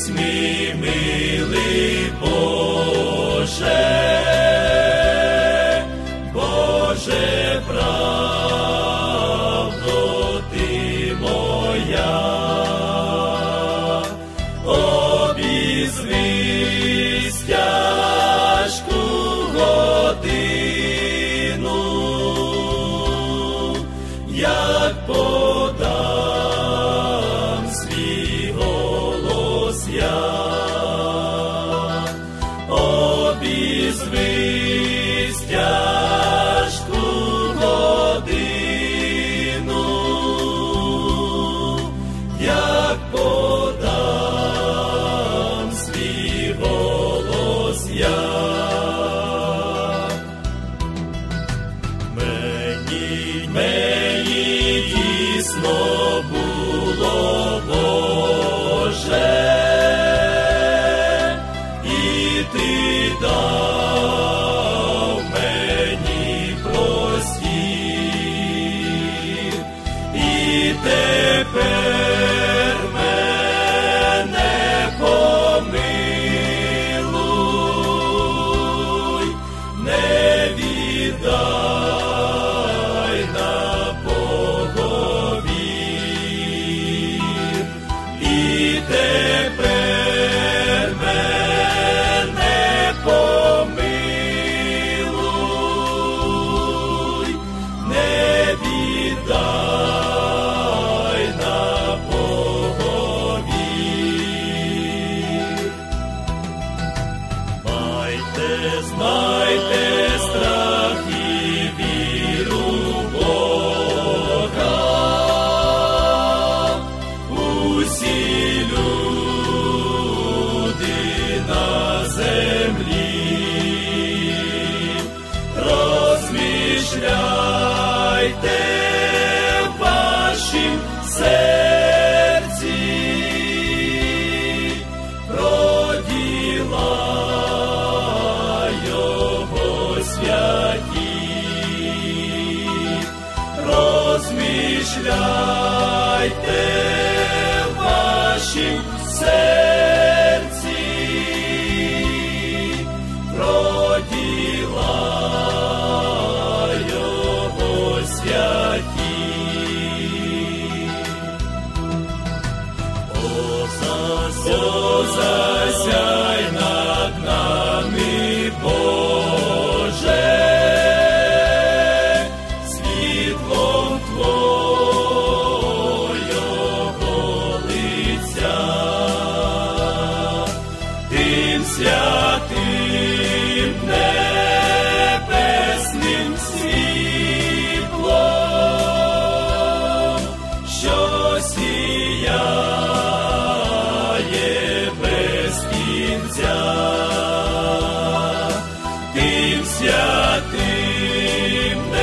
мій милий Боже, Боже, правдо ти моя, обізвись тяжку годину, як подам свій голос я, обізвись тяжку годину, як подам свій голос я. Мені дійсно було, Боже, і ти дав мені простір, і тепер мене помилуй, не віддай на Боговір, і тепер мене помилуй, не віддай на Боговір. Знайте страх і віру в Бога, усі люди на землі, розмішляйте в вашім серці про діла Його святі, розмішляйте в вашім серці про діла Його святі. О, засяй над нами, Боже, світлом Твого лиця, тим святим небесним світлом, що сіяє без кінця, тим святим